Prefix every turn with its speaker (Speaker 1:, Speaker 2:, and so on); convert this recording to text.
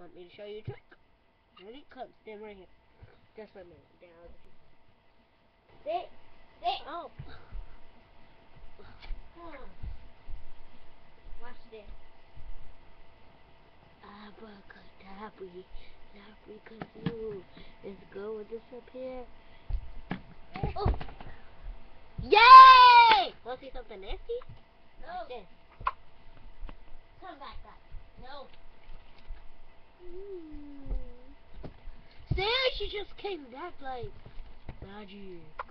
Speaker 1: Want me to show you a trick? Ready? Come, stand right here. Just for a minute. Down.
Speaker 2: Sit.
Speaker 1: Oh.
Speaker 2: Watch this.
Speaker 1: Abracadabra. Abracadabra. Let's go and disappear. Oh. Yay! Want to see something nasty?
Speaker 2: No.
Speaker 1: Watch this.
Speaker 2: Come back up. No.
Speaker 1: See, she just came back like magic.